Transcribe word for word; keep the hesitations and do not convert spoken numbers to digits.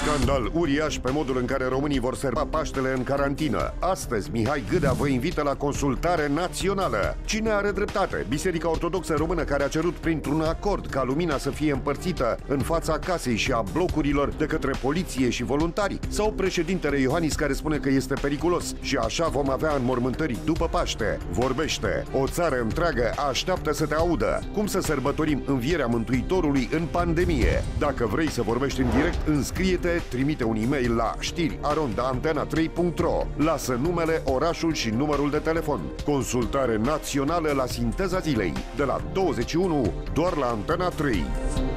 Scandal uriaș pe modul în care românii vor sărba Paștele în carantină. Astăzi, Mihai Gâdea vă invită la consultare națională. Cine are dreptate? Biserica Ortodoxă Română, care a cerut printr-un acord ca lumina să fie împărțită în fața casei și a blocurilor de către poliție și voluntari? Sau președintele Iohannis, care spune că este periculos și așa vom avea înmormântări după Paște? Vorbește! O țară întreagă așteaptă să te audă. Cum să sărbătorim învierea Mântuitorului în pandemie? Dacă vrei să vorbești în direct, înscrie-te, trimite un e-mail la știri arond antena trei punct ro. Lasă numele, orașul și numărul de telefon. Consultare națională la Sinteza Zilei, de la douăzeci și unu, doar la Antena trei.